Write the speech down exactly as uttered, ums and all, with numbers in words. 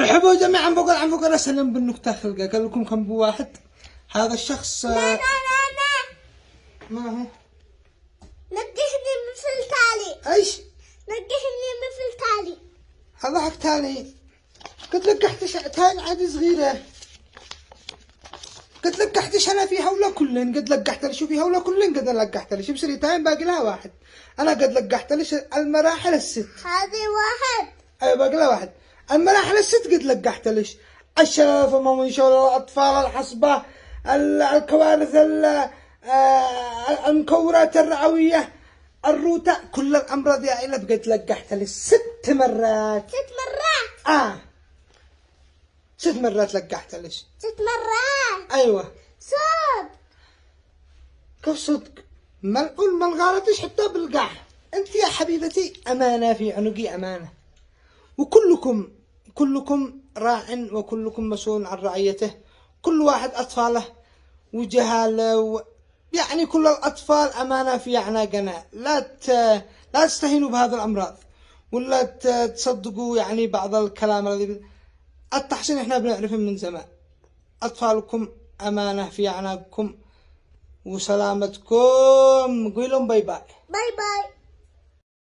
مرحبا جميعا. بقول عن بقول اسلم بالنكته خلقه. قال لكم كم بو واحد. هذا الشخص لا لا لا لا ما هو نجحني مثل تالي. ايش؟ نجحني مثل تالي. اضحك تاني. قلت لك تاني عاد صغيره. قلت لقحتش انا فيها ولا كلن. قد لقحت لي شو فيها ولا كلن. قد لقحت لي شو بصير تايم باقي لها واحد. انا قد لقحت لي المراحل الست. هذه واحد. ايوه باقي لها واحد. المراحل الست قد لقحت ليش. الشرف ومنشور الاطفال الحصبه الكوارث المكورات الرعويه الروتة كل الامراض يا عيلة قد لقحت لي ست مرات. ست مرات. اه ست مرات لقحت ليش. ست مرات. ايوه صدق. كيف صدق؟ ملعون ما الغلطش حتى بالقح. انت يا حبيبتي امانه في عنقي امانه. وكلكم كلكم راع وكلكم مسؤول عن رعيته. كل واحد اطفاله وجهاله و... يعني كل الاطفال امانه في اعناقنا. لا ت... لا تستهينوا بهذه الامراض ولا ت... تصدقوا يعني بعض الكلام الذي التحسين احنا بنعرفه من زمان. اطفالكم امانه في اعناقكم وسلامتكم. قولوا باي باي. باي باي.